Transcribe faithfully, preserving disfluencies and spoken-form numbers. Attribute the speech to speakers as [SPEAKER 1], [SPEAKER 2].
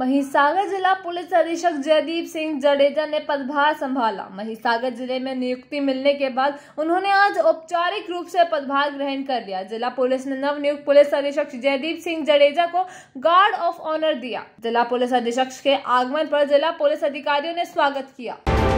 [SPEAKER 1] महिसागर जिला पुलिस अधीक्षक जयदीप सिंह जडेजा ने पदभार संभाला। महिसागर जिले में नियुक्ति मिलने के बाद उन्होंने आज औपचारिक रूप से पदभार ग्रहण कर लिया। जिला पुलिस ने नव नियुक्त पुलिस अधीक्षक जयदीप सिंह जडेजा को गार्ड ऑफ ऑनर दिया। जिला पुलिस अधीक्षक के आगमन पर जिला पुलिस अधिकारियों ने स्वागत किया।